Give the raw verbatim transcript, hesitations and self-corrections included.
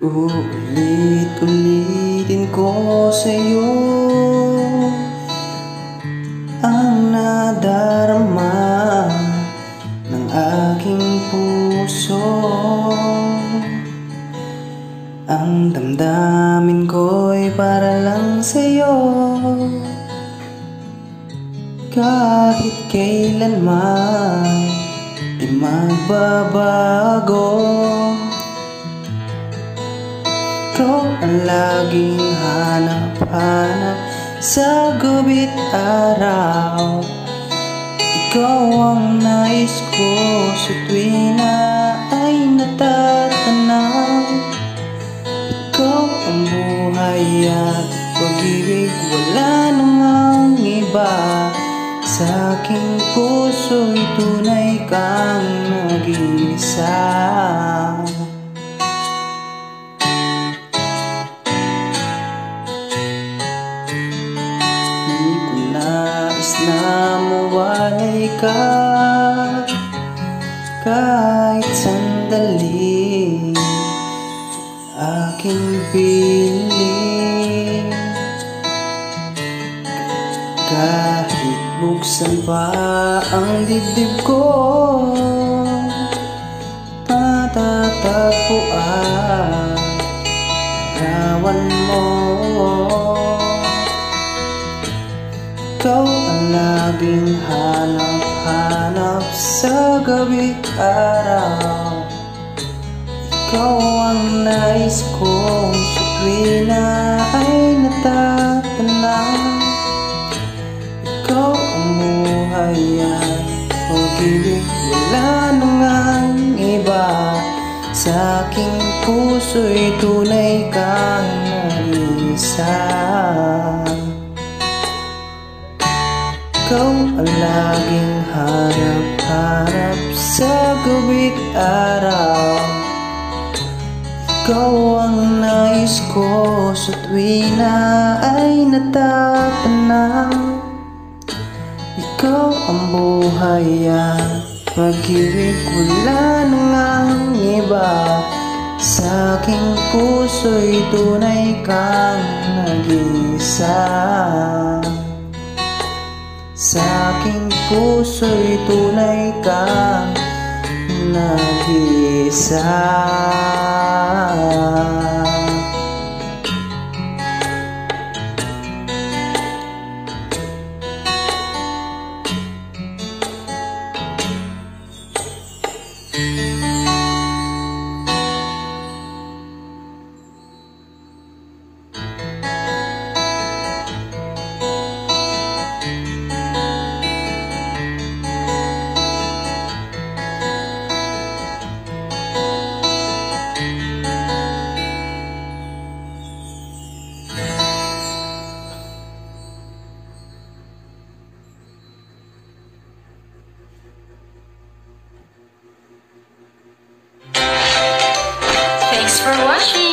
Ulit-ulitin ko sa'yo ang nadarama ng aking puso. Ang damdamin ko'y para lang sa'yo, kahit kailanman di magbabago. Ikaw ang laging hanap-hanap sa gabi't araw. Ikaw ang nais ko sa tuwing na ay natatanaw. Ikaw ang buhay at pag-ibig, wala nang iba. Sa aking puso'y tunay kang nag-iisa. Na mawalay ka kahit sandali, aking piling. Kahit buksan pa ang dibdib ko, matatagpuan rawan mo. Ikaw ang laging hanap-hanap sa gabi't araw. Ikaw ang nais kong sa tuwing na ay natatanaw. Ikaw ang buhay at pag-ibig, wala nang iba. Sa aking puso'y tunay kang nag-iisa. Ikaw ang laging hanap-hanap sa gabi't araw. Ikaw ang nais ko sa tuwing na ay natatanaw. Ikaw ang buhay at pag-ibig, wala nang iba. Sa aking puso'y tunay kang nag-iisa. Sa aking puso'y tunay kang nag-iisa. Thanks for watching.